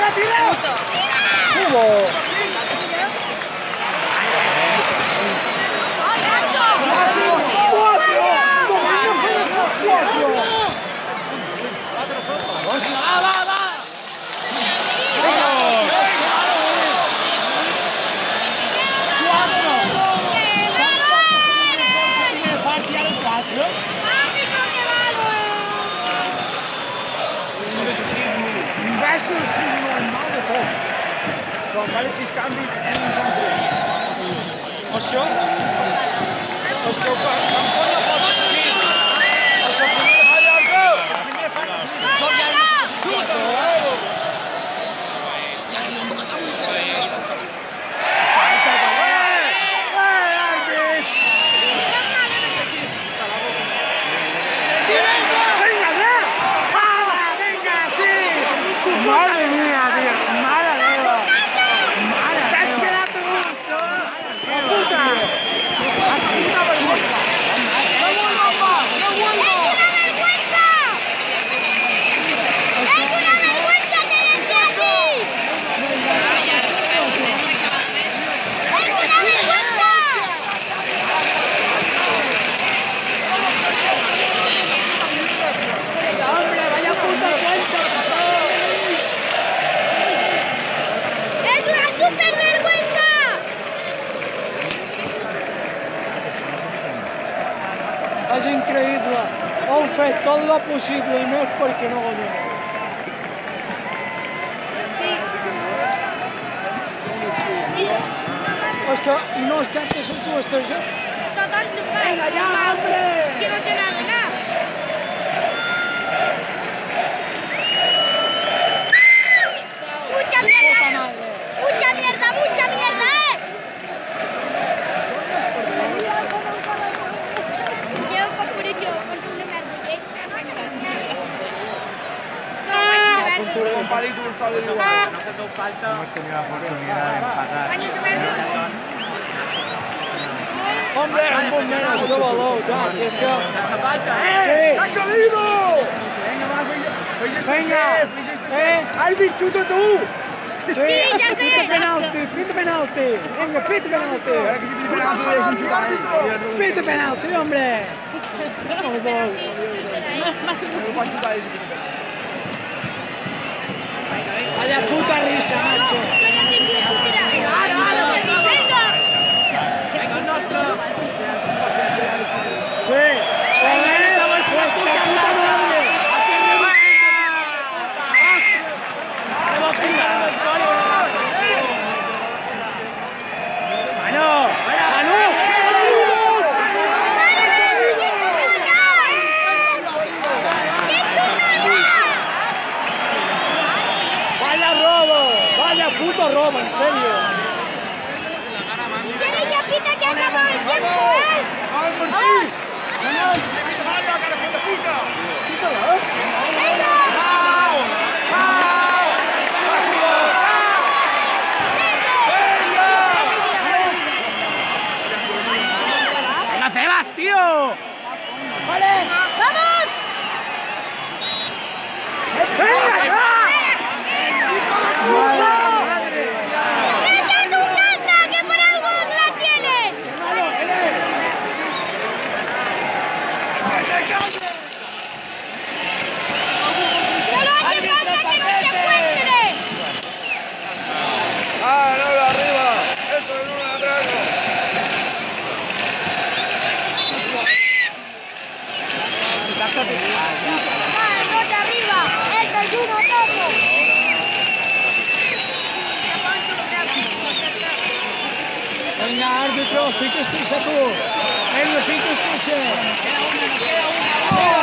És increïble, heu fet tot el possible i més perquè no guanyem. Sí. És que, i no es canten les dues targetes? Tothom se'n va. Vinga, ja, hombre! Que no se n'ha donat. ¡Mucha mierda! ¡Mucha mierda, mucha mierda! Llevo con Puricho, con una merdilla. No, Un palito buscado igual. No hace falta. Hemos tenido la oportunidad de empatar. Hombre, un poc menos, que valor, ja, si és que... ¡Hace falta, Sí. ¡Ha salido! Venga, Albi, chuta tú! Sí, ja que... Pita penalti! Venga, pita penalti! Ahora que si pide penalti es un chutadito. Pita penalti, hombre! No vols. No lo puedo chutar ese pide penalti. Vaya puta risa, macho! Yo no sé quién tú tiras. ¡Venga! Sí! ¡Vuestra puta madre! ¡Mano! ¡Mano! ¡Vaya robo! ¡Vaya puto robo, en serio! ¿Quieres ya pita que acabó el tiempo, eh? ¡Vamos por ti! ¡Le pita para la cara, de puta! ¡Venga, Cebas, tío! ¡Vale! ¡Vamos! ¡Venga, ya! ¡Echa tu nata, que por algo la tienes! ¡Solo hace falta que nos secuestre! ¡Ah, no, arriba! ¡Eso es uno de atrás! ¡Ah, dos arriba! ¡Esto es uno todo! Venga, árbitro, fiques-te-se tu! Venga, fiques-te-se! Sí!